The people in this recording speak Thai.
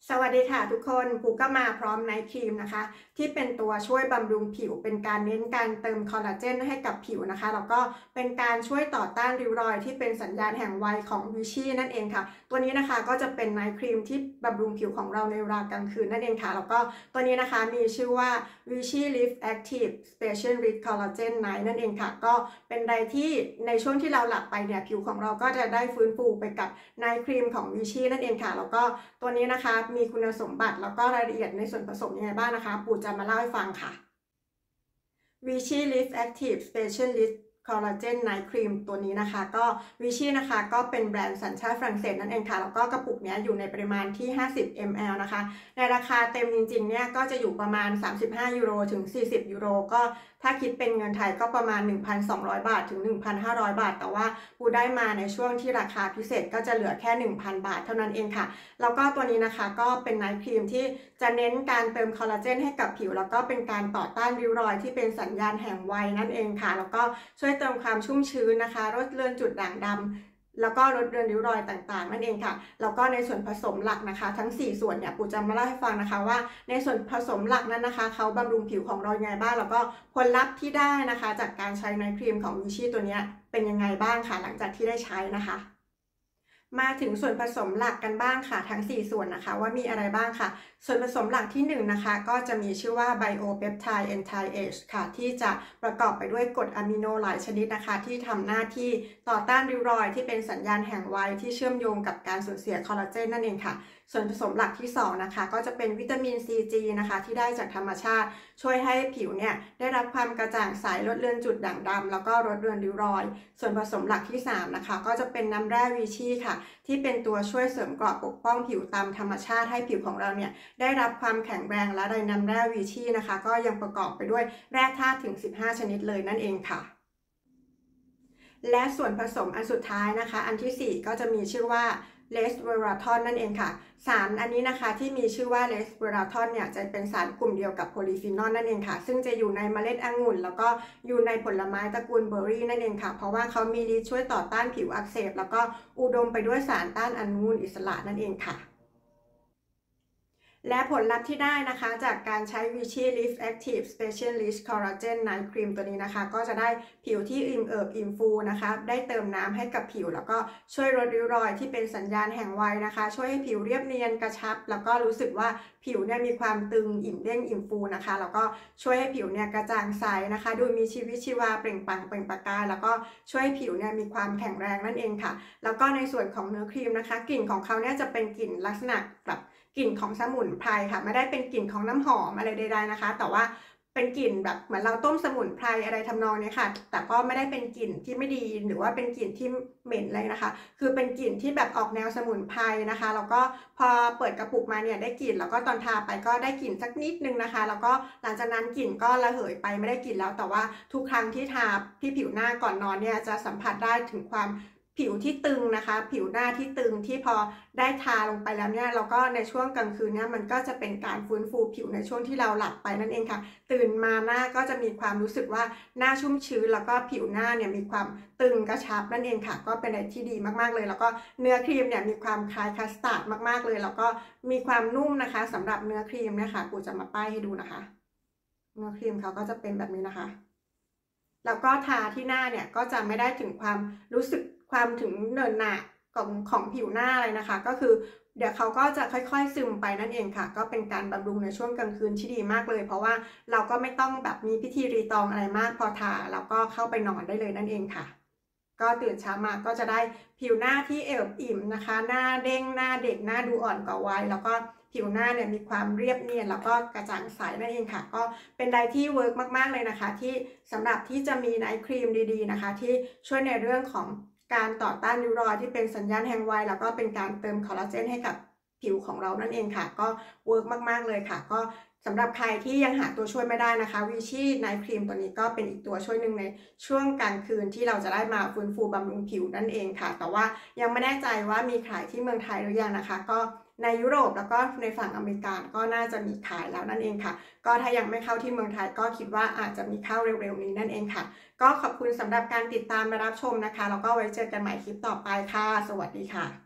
สวัสดีค่ะทุกคนปูก็มาพร้อมไนท์ครีมนะคะที่เป็นตัวช่วยบำรุงผิวเป็นการเน้นการเติมคอลลาเจนให้กับผิวนะคะแล้วก็เป็นการช่วยต่อต้านริ้วรอยที่เป็นสัญญาณแห่งวัยของวิชีนั่นเองค่ะตัวนี้นะคะก็จะเป็นไนท์ครีมที่บำรุงผิวของเราในเวลากลางคืนนั่นเองค่ะแล้วก็ตัวนี้นะคะมีชื่อว่า Vichy Lift Active Special Rich Collagen Night นั่นเองค่ะก็เป็นใดที่ในช่วงที่เราหลับไปเนี่ยผิวของเราก็จะได้ฟื้นฟูไปกับไนท์ครีมของวิชีนั่นเองค่ะแล้วก็ตัวนี้นะคะมีคุณสมบัติแล้วก็รายละเอียดในส่วนผสมยังไงบ้างนะคะปู่จะมาเล่าให้ฟังค่ะ Vichy Lift Active Specialist Collagen Night Cream ตัวนี้นะคะก็ Vichy นะคะก็เป็นแบรนด์สัญชาติฝรั่งเศสนั่นเองค่ะแล้วก็กระปุกนี้อยู่ในปริมาณที่50 ml นะคะในราคาเต็มจริงๆเนี่ยก็จะอยู่ประมาณ35 ยูโรถึง40 ยูโรก็ถ้าคิดเป็นเงินไทยก็ประมาณ 1,200 บาทถึง 1,500 บาทแต่ว่าปูได้มาในช่วงที่ราคาพิเศษก็จะเหลือแค่ 1,000 บาทเท่านั้นเองค่ะแล้วก็ตัวนี้นะคะก็เป็นไนท์ครีมที่จะเน้นการเติมคอลลาเจนให้กับผิวแล้วก็เป็นการต่อต้านริ้วรอยที่เป็นสัญญาณแห่งวัยนั่นเองค่ะแล้วก็ช่วยเติมความชุ่มชื้นนะคะลดเลือนจุดด่างดำแล้วก็ลดเลือนริ้วรอยต่างๆนั่นเองค่ะแล้วก็ในส่วนผสมหลักนะคะทั้ง4ส่วนเนี่ยปู่จะมาเล่าให้ฟังนะคะว่าในส่วนผสมหลักนั้นนะคะเขาบำรุงผิวของเรายังไงบ้างแล้วก็ผลลัพธ์ที่ได้นะคะจากการใช้ไนท์ครีมของวิชีตัวนี้เป็นยังไงบ้างค่ะหลังจากที่ได้ใช้นะคะมาถึงส่วนผสมหลักกันบ้างค่ะทั้ง4ส่วนนะคะว่ามีอะไรบ้างค่ะส่วนผสมหลักที่1นะคะก็จะมีชื่อว่า Biopeptide Anti-Age ค่ะที่จะประกอบไปด้วยกรดอะมิโนหลายชนิดนะคะที่ทำหน้าที่ต่อต้านริ้วรอยที่เป็นสัญญาณแห่งวัยที่เชื่อมโยงกับการสูญเสียคอลลาเจนนั่นเองค่ะส่วนผสมหลักที่2นะคะก็จะเป็นวิตามิน CG นะคะที่ได้จากธรรมชาติช่วยให้ผิวเนี่ยได้รับความกระจ่างใสลดเลือนจุดด่างดำแล้วก็ลดเลือนริ้วรอยส่วนผสมหลักที่3นะคะก็จะเป็นน้ำแร่วีชีค่ะที่เป็นตัวช่วยเสริมเกราะปกป้องผิวตามธรรมชาติให้ผิวของเราเนี่ยได้รับความแข็งแรงและในน้ำแร่วีชีนะคะก็ยังประกอบไปด้วยแร่ธาตุถึง15ชนิดเลยนั่นเองค่ะและส่วนผสมอันสุดท้ายนะคะอันที่4ก็จะมีชื่อว่าเลสเวอราทอนนั่นเองค่ะสารอันนี้นะคะที่มีชื่อว่าเลสเวอราทอนเนี่ยจะเป็นสารกลุ่มเดียวกับโพลีฟีนอลนั่นเองค่ะซึ่งจะอยู่ในเมล็ดองุ่นแล้วก็อยู่ในผลไม้ตระกูลเบอร์รี่นั่นเองค่ะเพราะว่าเขามีฤทธิ์ช่วยต่อต้านผิวอักเสบแล้วก็อุดมไปด้วยสารต้านอนุมูลอิสระนั่นเองค่ะและผลลัพธ์ที่ได้นะคะจากการใช้ Vichy Lift Active Specialist Collagen Night Cream ตัวนี้นะคะก็จะได้ผิวที่อิ่มเอิบอิ่มฟูนะคะได้เติมน้ำให้กับผิวแล้วก็ช่วยลดริ้วรอยที่เป็นสัญญาณแห่งวัยนะคะช่วยให้ผิวเรียบเนียนกระชับแล้วก็รู้สึกว่าผิวเนี่ยมีความตึงอิ่มเด้งอิ่มฟูนะคะแล้วก็ช่วยให้ผิวเนี่ยกระจ่างใสนะคะดูมีชีวิตชีวาเปล่งปลั่งเปล่งประกายแล้วก็ช่วยให้ผิวเนี่ยมีความแข็งแรงนั่นเองค่ะแล้วก็ในส่วนของเนื้อครีมนะคะกลิ่นของเขาเนี่ยจะเป็นกลิ่นลักษณะแบบกลิ่นของสมุนไพรค่ะไม่ได้เป็นกลิ่นของน้ำหอมอะไรใดๆนะคะแต่ว่าเป็นกลิ่นแบบเหมือนเราต้มสมุนไพรอะไรทำนองนี้ค่ะแต่ก็ไม่ได้เป็นกลิ่นที่ไม่ดีหรือว่าเป็นกลิ่นที่เหม็นเลยนะคะคือเป็นกลิ่นที่แบบออกแนวสมุนไพรนะคะแล้วก็พอเปิดกระปุกมาเนี่ยได้กลิ่นแล้วก็ตอนทาไปก็ได้กลิ่นสักนิดนึงนะคะแล้วก็หลังจากนั้นกลิ่นก็ระเหยไปไม่ได้กลิ่นแล้วแต่ว่าทุกครั้งที่ทาที่ผิวหน้าก่อนนอนเนี่ยจะสัมผัสได้ถึงความผิวที่ตึงนะคะผิวหน้าที่ตึงที่พอได้ทาลงไปแล้วเนี่ยเราก็ในช่วงกลางคืนเนี่ยมันก็จะเป็นการฟื้นฟูผิวในช่วงที่เราหลับไปนั่นเองค่ะตื่นมาหน้าก็จะมีความรู้สึกว่าหน้าชุ่มชื้นแล้วก็ผิวหน้าเนี่ยมีความตึงกระชับนั่นเองค่ะก็เป็นอะไรที่ดีมากๆเลยแล้วก็เนื้อครีมเนี่ยมีความคล้ายคัสตาร์ดมากๆเลยแล้วก็มีความนุ่มนะคะสำหรับเนื้อครีมนะคะกูจะมาป้ายให้ดูนะคะเนื้อครีมเขาก็จะเป็นแบบนี้นะคะแล้วก็ทาที่หน้าเนี่ยก็จะไม่ได้ถึงความรู้สึกความถึงเนินหนะของผิวหน้าเลยนะคะก็คือเดี๋ยวเขาก็จะค่อยๆซึมไปนั่นเองค่ะก็เป็นการบำรุงในช่วงกลางคืนที่ดีมากเลยเพราะว่าเราก็ไม่ต้องแบบมีพิธีรีตองอะไรมากพอทาแล้วก็เข้าไปนอนได้เลยนั่นเองค่ะก็ตื่นเช้ามาก็จะได้ผิวหน้าที่เอิบอิ่มนะคะหน้าเด้งหน้าเด็กหน้าดูอ่อนกว่าวัยแล้วก็ผิวหน้าเนี่ยมีความเรียบเนียนแล้วก็กระจ่างใสนั่นเองค่ะก็เป็นไดที่เวิร์กมากๆเลยนะคะที่สำหรับที่จะมีไนท์ครีมดีๆนะคะที่ช่วยในเรื่องของการต่อต้านริ้วรอยที่เป็นสัญญาณแห่งวัยแล้วก็เป็นการเติมคอลลาเจนให้กับผิวของเรานั่นเองค่ะก็เวิร์กมากๆเลยค่ะก็สำหรับใครที่ยังหาตัวช่วยไม่ได้นะคะวิชีไนท์ครีมตัวนี้ก็เป็นอีกตัวช่วยหนึ่งในช่วงกลางคืนที่เราจะได้มาฟื้นฟูบำรุงผิวนั่นเองค่ะแต่ว่ายังไม่แน่ใจว่ามีขายที่เมืองไทยหรือยังนะคะก็ในยุโรปแล้วก็ในฝั่งอเมริกาก็น่าจะมีขายแล้วนั่นเองค่ะก็ถ้ายังไม่เข้าที่เมืองไทยก็คิดว่าอาจจะมีเข้าเร็วๆนี้นั่นเองค่ะก็ขอบคุณสำหรับการติดตามและรับชมนะคะแล้วก็ไว้เจอกันใหม่คลิปต่อไปค่ะสวัสดีค่ะ